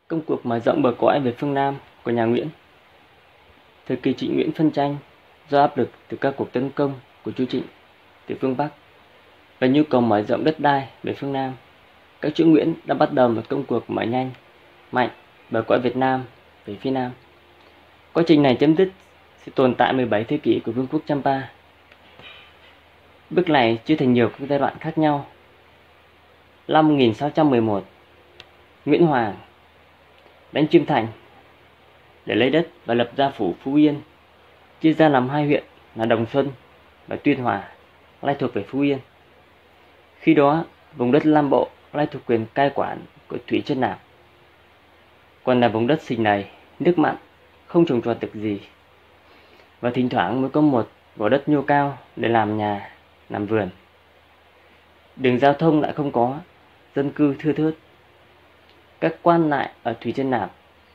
Công cuộc mở rộng bờ cõi về phương Nam của nhà Nguyễn. Thời kỳ Trịnh Nguyễn phân tranh do áp lực từ các cuộc tấn công của chúa Trịnh từ phương Bắc và nhu cầu mở rộng đất đai về phương Nam, các chúa Nguyễn đã bắt đầu một công cuộc mở nhanh, mạnh bờ cõi Việt Nam về phía Nam. Quá trình này chấm dứt sự tồn tại 17 thế kỷ của Vương quốc Champa. Bước này chia thành nhiều các giai đoạn khác nhau. Năm 1611, Nguyễn Hoàng đánh Chiêm Thành để lấy đất và lập ra phủ Phú Yên, chia ra làm hai huyện là Đồng Xuân và Tuyên Hòa, nay thuộc về Phú Yên. Khi đó, vùng đất Nam Bộ nay thuộc quyền cai quản của Thủy Chân Nạp. Còn là vùng đất xình này, nước mặn, không trồng trọt được gì, và thỉnh thoảng mới có một vỏ đất nhô cao để làm nhà, làm vườn. Đường giao thông lại không có, dân cư thưa thớt. Các quan lại ở Thủy Chân Nạp,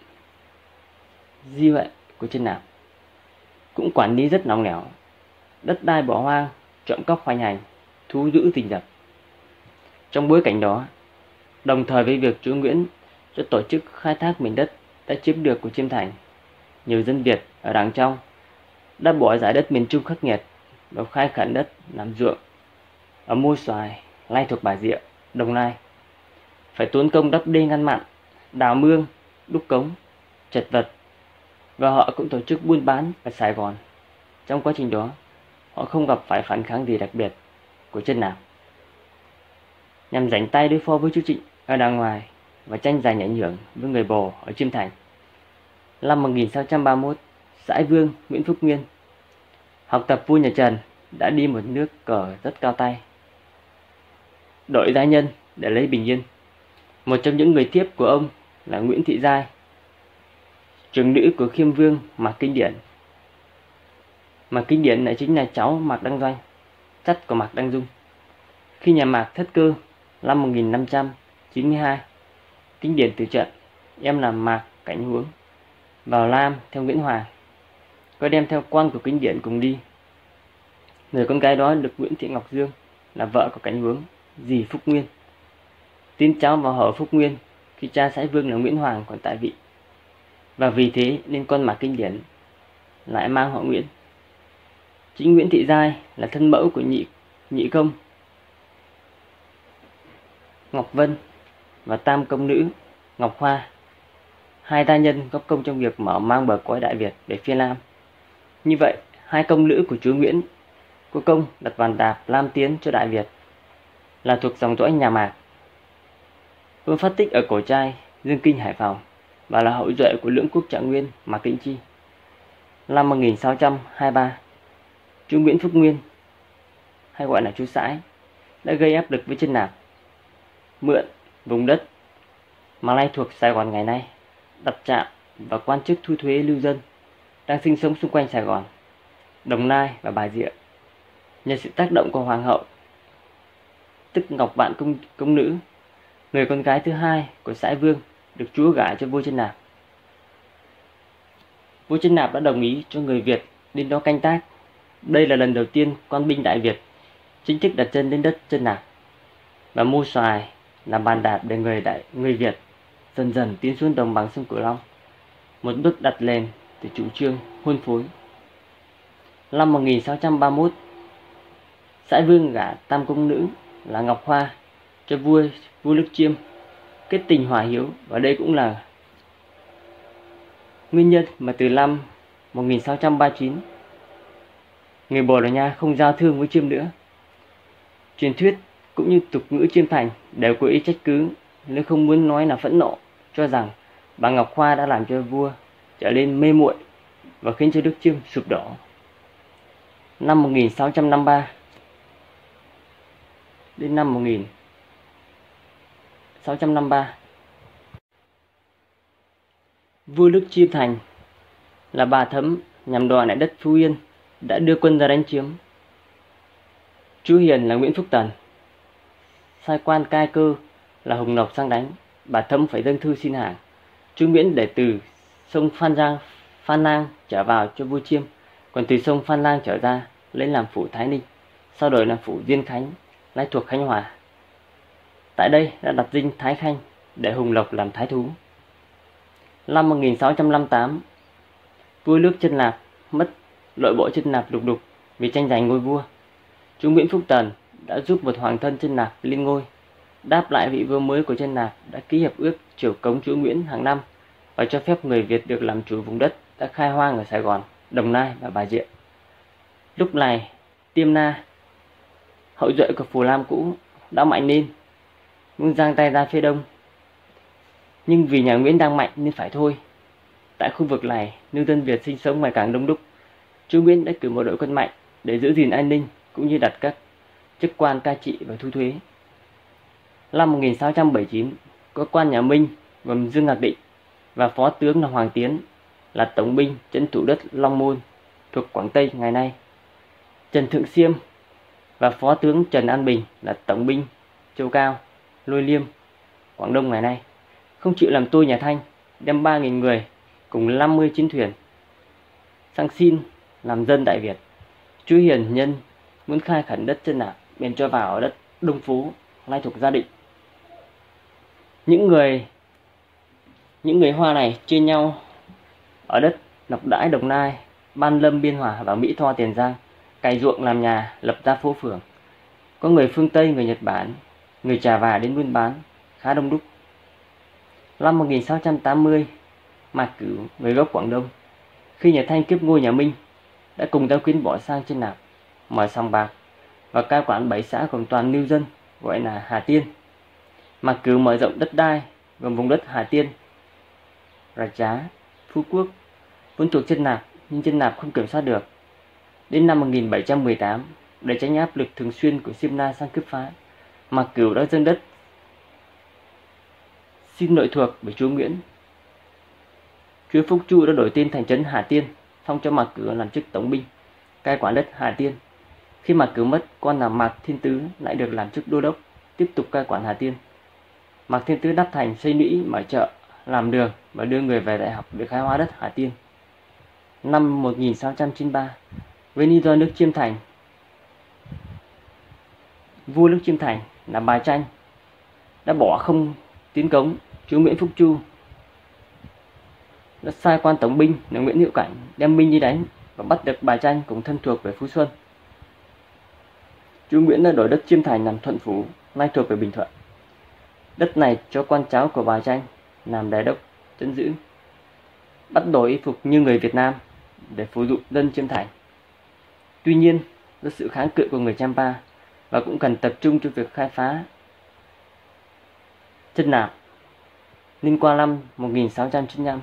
di huệ của Chân Nạp, cũng quản lý rất nóng nẻo, đất đai bỏ hoang, trộm cắp hoành hành, thú dữ rình rập. Trong bối cảnh đó, đồng thời với việc chúa Nguyễn cho tổ chức khai thác miền đất đã chiếm được của Chiêm Thành, nhiều dân Việt ở đàng trong đã bỏ giải đất miền Trung khắc nghiệt và khai khẩn đất làm ruộng ở Mua Xoài, nay thuộc Bà Rịa, Đồng Nai. Phải tốn công đắp đê ngăn mặn, đào mương, đúc cống, chật vật, và họ cũng tổ chức buôn bán ở Sài Gòn. Trong quá trình đó, họ không gặp phải phản kháng gì đặc biệt của Chân Nạp. Nhằm rảnh tay đối phó với chúa Trịnh ở đàng ngoài và tranh giành ảnh hưởng với người Bồ ở Chiêm Thành. Năm 1631, Sãi Vương Nguyễn Phúc Nguyên học tập vua nhà Trần đã đi một nước cờ rất cao tay, đổi gia nhân để lấy bình yên. Một trong những người thiếp của ông là Nguyễn Thị Giai, trưởng nữ của Khiêm Vương Mạc Kinh Điển. Mạc Kinh Điển lại chính là cháu Mạc Đăng Doanh, chắt của Mạc Đăng Dung. Khi nhà Mạc thất cơ năm 1592, Kinh Điển từ trận, em là Mạc Cảnh Huống, vào Lam theo Nguyễn Hoàng, có đem theo quan của Kinh Điển cùng đi. Người con gái đó được Nguyễn Thị Ngọc Dương, là vợ của Cảnh Huống, dì Phúc Nguyên, tin cháu vào hở Phúc Nguyên khi cha Sãi Vương là Nguyễn Hoàng còn tại vị, và vì thế nên con Mạc Kinh Điển lại mang họ Nguyễn. Chính Nguyễn Thị Giai là thân mẫu của nhị công Ngọc Vân và tam công nữ Ngọc Hoa, hai gia nhân góp công trong việc mở mang bờ cõi Đại Việt về phía Nam. Như vậy, hai công nữ của chúa Nguyễn có công đặt bàn đạp Lam Tiến cho Đại Việt, là thuộc dòng dõi nhà Mạc. Vương phát tích ở Cổ Trai, Dương Kinh, Hải Phòng, và là hậu duệ của lưỡng quốc trạng nguyên Mạc Kinh Chi. Năm 1623, chúa Nguyễn Phúc Nguyên, hay gọi là chúa Sãi, đã gây áp lực với Chân Nạp, mượn vùng đất mà nay thuộc Sài Gòn ngày nay, đặt trạm và quan chức thu thuế lưu dân đang sinh sống xung quanh Sài Gòn, Đồng Nai và Bà Rịa. Nhờ sự tác động của Hoàng hậu, tức Ngọc Vạn công nữ, người con gái thứ hai của Sãi Vương, được chúa gả cho vua Chân Nạp. Vua Chân Nạp đã đồng ý cho người Việt đến đó canh tác. Đây là lần đầu tiên quan binh Đại Việt chính thức đặt chân đến đất Chân Nạp, và Mua Xoài làm bàn đạp để người Việt dần dần tiến xuống đồng bằng sông Cửu Long, một bước đặt nền từ chủ trương hôn phối. Năm 1631, Sãi Vương gả tam công nữ là Ngọc Hoa cho vua Nước Chiêm, kết tình hòa hiếu, và đây cũng là nguyên nhân mà từ năm 1639 người Bồ Đào Nha không giao thương với Chiêm nữa. Truyền thuyết cũng như tục ngữ Chiêm Thành đều có ý trách cứ, nếu không muốn nói là phẫn nộ, cho rằng bà Ngọc Hoa đã làm cho vua trở nên mê muội và khiến cho nước Chiêm sụp đổ. Năm 1653 đến năm 1653, vua nước Chiêm Thành là Bà Thấm nhằm đòi lại đất Phú Yên đã đưa quân ra đánh chiếm. Chúa Hiền là Nguyễn Phúc Tần sai quan cai cơ là Hùng Lộc sang đánh. Bà Thấm phải dâng thư xin hàng chúa Nguyễn để từ sông Phan Lang trở vào cho vua Chiêm, còn từ sông Phan Lang trở ra lấy làm phủ Thái Ninh, sau đổi làm phủ Diên Khánh, nay thuộc Khánh Hòa. Tại đây đã đặt dinh Thái Khanh để Hùng Lộc làm thái thú. Năm 1658, vua nước Chân Lạp mất, nội bộ Chân Lạp lục đục vì tranh giành ngôi vua. Chúa Nguyễn Phúc Tần đã giúp một hoàng thân Chân Lạp lên ngôi. Đáp lại, vị vua mới của Chân Lạp đã ký hiệp ước triều cống chúa Nguyễn hàng năm và cho phép người Việt được làm chủ vùng đất đã khai hoang ở Sài Gòn, Đồng Nai và Bà Rịa. Lúc này, Tiêm Na, hậu duệ của Phù Lam cũ, đã mạnh lên, muốn giang tay ra phía đông. Nhưng vì nhà Nguyễn đang mạnh nên phải thôi. Tại khu vực này, lưu dân Việt sinh sống ngày càng đông đúc. Chúa Nguyễn đã cử một đội quân mạnh để giữ gìn an ninh cũng như đặt các chức quan cai trị và thu thuế. Năm 1679, có quan nhà Minh gồm Dương Ngạc Định và phó tướng là Hoàng Tiến là tổng binh trấn thủ đất Long Môn thuộc Quảng Tây ngày nay. Trần Thượng Xiêm và phó tướng Trần An Bình là tổng binh Châu Cao, Lôi Liêm, Quảng Đông ngày nay, không chịu làm tôi nhà Thanh, đem 3.000 người cùng 50 chiến thuyền sang xin làm dân Đại Việt. Chúa Hiền Nhân muốn khai khẩn đất Chân Lạp bèn cho vào ở đất Đông Phú, nay thuộc Gia Định. Những người Hoa này chia nhau ở đất Lộc Đãi, Đồng Nai, Ban Lâm, Biên Hòa và Mỹ Tho, Tiền Giang, cày ruộng làm nhà, lập ra phố phường. Có người phương Tây, người Nhật Bản, người Trà Và đến buôn bán khá đông đúc. Năm 1680, Mạc Cửu, người gốc Quảng Đông, khi nhà Thanh cướp ngôi nhà Minh, đã cùng Đao Quyến bỏ sang Chân Lạp, mở sòng bạc và cai quản 7 xã gồm toàn lưu dân, gọi là Hà Tiên. Mạc Cửu mở rộng đất đai gồm vùng đất Hà Tiên, Rạch Giá, Phú Quốc, vốn thuộc Chân Lạp nhưng Chân Lạp không kiểm soát được. Đến năm 1718, để tránh áp lực thường xuyên của Simla sang cướp phá, Mạc Cửu đã dâng đất xin nội thuộc bởi chúa Nguyễn. Chúa Phúc Chu đã đổi tên thành trấn Hà Tiên, phong cho Mạc Cửu làm chức tổng binh, cai quản đất Hà Tiên. Khi Mạc Cửu mất, con là Mạc Thiên Tứ lại được làm chức đô đốc, tiếp tục cai quản Hà Tiên. Mạc Thiên Tứ đắp thành, xây lũy, mở chợ, làm đường và đưa người về đại học để khai hóa đất Hà Tiên. Năm 1693, với lý do nước Chiêm Thành, vua nước Chiêm Thành là Bà Tranh đã bỏ không tiến cống, chúa Nguyễn Phúc Chu đã sai quan tổng binh là Nguyễn Hữu Cảnh đem binh đi đánh và bắt được Bà Tranh cùng thân thuộc về Phú Xuân. Chúa Nguyễn đã đổi đất Chiêm Thành làm Thuận Phủ, nay thuộc về Bình Thuận. Đất này cho con cháu của Bà Tranh làm đài đốc trấn giữ, bắt đổi y phục như người Việt Nam để phục vụ dân Chiêm Thành. Tuy nhiên, do sự kháng cự của người Champa và cũng cần tập trung cho việc khai phá Chân Lạp, nên qua năm 1695,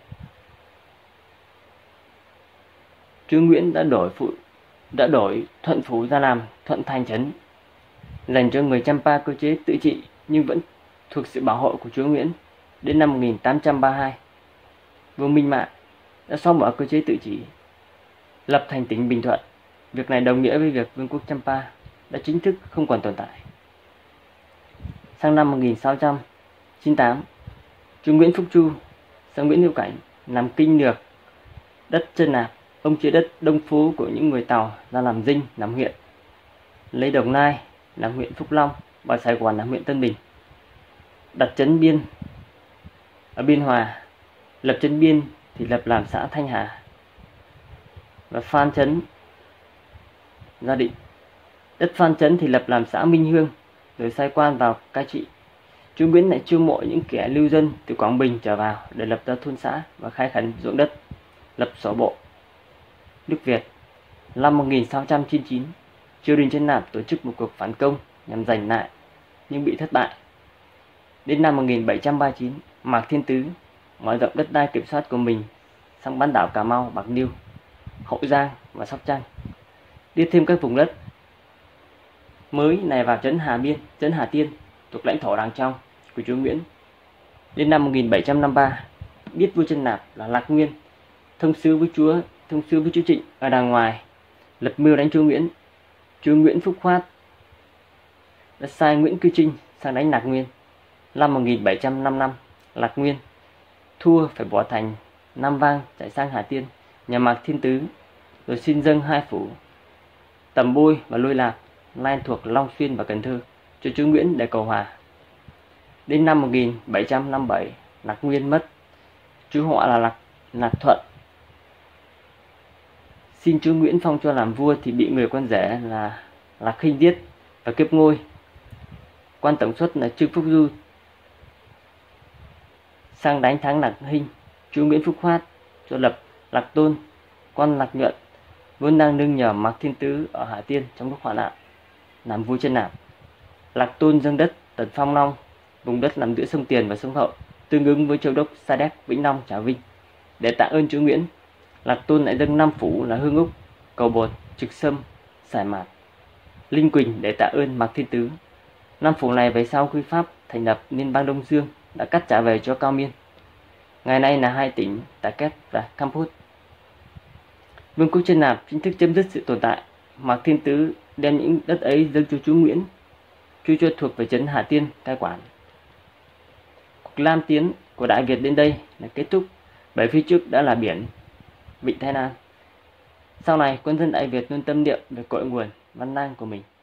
chúa Nguyễn đã đổi Thuận Phủ ra làm Thuận Thành trấn, dành cho người Champa cơ chế tự trị nhưng vẫn thuộc sự bảo hộ của chúa Nguyễn. Đến năm 1832, vua Minh Mạng đã xóa bỏ cơ chế tự trị, lập thành tỉnh Bình Thuận. Việc này đồng nghĩa với việc vương quốc Champa đã chính thức không còn tồn tại. Sang năm 1698, chúa Nguyễn Phúc Chu sang Nguyễn Hữu Cảnh làm kinh lược đất Chân Lạp. Ông chia đất Đông Phú của những người Tàu ra làm dinh, làm huyện, lấy Đồng Nai làm huyện Phúc Long và Sài Gòn làm huyện Tân Bình. Đặt trấn biên ở Biên Hòa, lập trấn biên thì lập làm xã Thanh Hà và Phan trấn Gia Định. Đất Phan trấn thì lập làm xã Minh Hương, rồi sai quan vào cai trị. Chúa Nguyễn lại chiêu mộ những kẻ lưu dân từ Quảng Bình trở vào để lập ra thôn xã và khai khẩn ruộng đất, lập sổ bộ nước Việt. Năm 1699, triều đình Chân Lạp tổ chức một cuộc phản công nhằm giành lại nhưng bị thất bại. Đến năm 1739, Mạc Thiên Tứ mở rộng đất đai kiểm soát của mình sang bán đảo Cà Mau, Bạc Liêu, Hậu Giang và Sóc Trăng, đưa thêm các vùng đất mới này vào trấn Hà Tiên thuộc lãnh thổ Đàng Trong của chúa Nguyễn. Đến năm 1753, biết vua Chân Lạp là Lạc Nguyên thông sứ với chúa Trịnh ở đàng ngoài, lập mưu đánh chúa Nguyễn. Chúa Nguyễn Phúc Khoát đã sai Nguyễn Cư Trinh sang đánh Lạc Nguyên. Năm 1755, Lạc Nguyên thua phải bỏ thành Nam Vang chạy sang Hà Tiên, nhà Mạc Thiên Tứ, rồi xin dâng hai phủ Tầm Bôi và Lôi Lạc nay thuộc Long Xuyên và Cần Thơ cho chúa Nguyễn để cầu hòa. Đến năm 1757, Lạc Nguyên mất, Chú họ là Lạc Thuận. Xin chúa Nguyễn phong cho làm vua thì bị người con rể là Lạc Khinh giết và cướp ngôi. Quan tổng xuất là Trương Phúc Du sang đánh thắng Lạc Hinh. Chúa Nguyễn Phúc Phát cho lập Lạc Tôn, quan Lạc Nhuận vốn đang nương nhờ Mạc Thiên Tứ ở Hà Tiên trong lúc hoạn nạn làm vua chân Lạp. Lạc Tôn dâng đất Tần Phong Long, vùng đất nằm giữa sông Tiền và sông Hậu, tương ứng với châu đốc Sa Đéc, Vĩnh Long, Trà Vinh. Để tạ ơn chúa Nguyễn, Lạc Tôn lại dâng 5 phủ là Hương Úc, Cầu Bột, Trực Sâm, Sải Mạt, Linh Quỳnh để tạ ơn Mạc Thiên Tứ. 5 phủ này về sau khi Pháp thành lập liên bang Đông Dương đã cắt trả về cho Cao Miên. Ngày nay là 2 tỉnh Tà Két và Campos. Vương quốc chân Lạp chính thức chấm dứt sự tồn tại. Mạc Thiên Tứ đem những đất ấy dâng cho chúa Nguyễn, chú cho thuộc về trấn Hà Tiên cai quản. Cuộc lam tiến của Đại Việt đến đây là kết thúc, bởi phía trước đã là biển Vịnh Thái Lan. Sau này quân dân Đại Việt luôn tâm niệm về cội nguồn văn lang của mình.